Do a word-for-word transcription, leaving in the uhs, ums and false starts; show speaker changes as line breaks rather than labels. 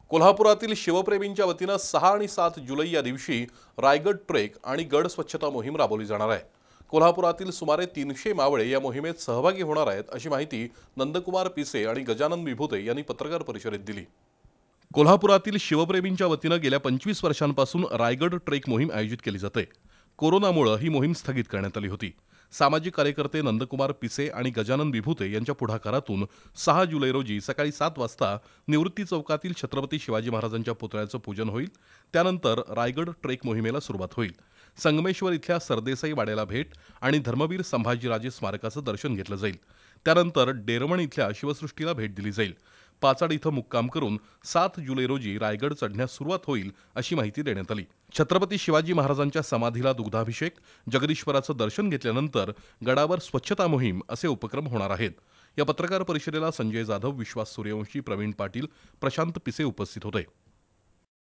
कोल्हापुरातील शिवप्रेमींच्या वतीनं सहा आणि सात जुलै या दिवशी रायगड ट्रेक आणि गड स्वच्छता मोहीम राबवली जाणार आहे। कोल्हापुरातील सुमारे तीनशे मावळे या मोहिमेत सहभागी होणार आहेत अशी माहिती नंदकुमार पिसे आणि गजानन विभूते यांनी पत्रकार परिषदेत दिली। कोल्हापुरातील शिवप्रेमींच्या वतीनं गेल्या पंचवीस वर्षांपासून रायगड ट्रेक मोहीम आयोजित केली जाते। कोरोनामुळे ही मोहीम स्थगित करण्यात आली होती। सामाजिक कार्यकर्ते नंदकुमार पिसे आणि गजानन विभूते यांच्या पुढाकारातून सहा जुलै रोजी सकाळी सात वाजता निवृत्ती चौकातील छत्रपती शिवाजी महाराजांच्या पुतळ्याचं पूजन होईल। त्यानंतर रायगड ट्रेक मोहिमेला सुरुवात होईल। संगमेश्वर इथल्या सरदेसाई वाड्याला भेट आणि धर्मवीर संभाजीराजे स्मारकाचं दर्शन घेतलं जाईल। त्यानंतर डेरवण इथल्या शिवसृष्टीला भेट दिली जाईल। पाचाड इथं मुक्काम करून सात जुलै रोजी रायगड चढण्यास सुरुवात होईल अशी माहिती देण्यात आली। छत्रपती शिवाजी महाराजांच्या समाधीला दुग्धाभिषेक, जगदीश्वराचं दर्शन घेतल्यानंतर गडावर स्वच्छता मोहीम असे उपक्रम होणार आहेत। या पत्रकार परिषदेला संजय जाधव, विश्वास सूर्यवंशी, प्रवीण पाटील, प्रशांत पिसे उपस्थित होते।